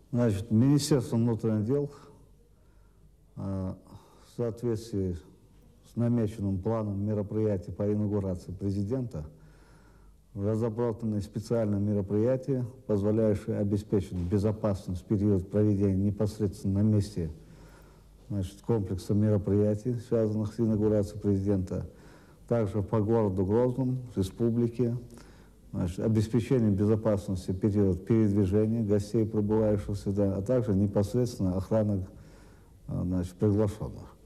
Значит, Министерство внутренних дел в соответствии с намеченным планом мероприятий по инаугурации президента разработаны специальные мероприятия, позволяющие обеспечить безопасность в период проведения непосредственно на месте, значит, комплекса мероприятий, связанных с инаугурацией президента, также по городу Грозному, республике, значит, обеспечение безопасности в период передвижения гостей, прибывающих сюда, а также непосредственно охрана, значит, приглашенных.